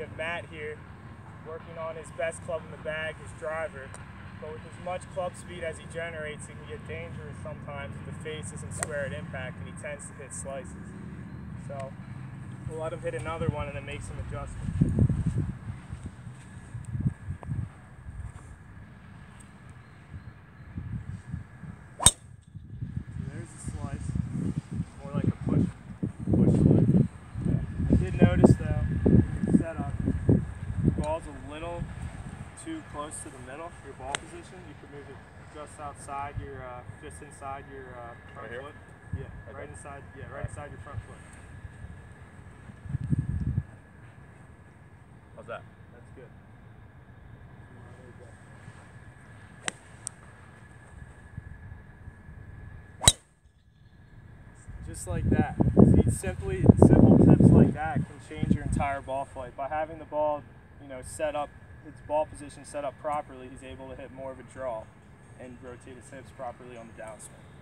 of Matt here, working on his best club in the bag, his driver. But with as much club speed as he generates, it can get dangerous sometimes if the face isn't square at impact, and he tends to hit slices. So we'll let him hit another one and then make some adjustments. There's a slice, more like a push slice. I did notice though, setup, the ball's a little too close to the middle, your ball position. You could move it just outside your, just inside your front right foot. Yeah, right inside. Yeah, right inside your front foot. How's that? That's good. Just like that. See, simple tips like that can change your entire ball flight. By having the ball, set up, its ball position set up properly, he's able to hit more of a draw and rotate his hips properly on the downswing.